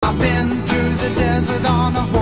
I've been through the desert on a horse.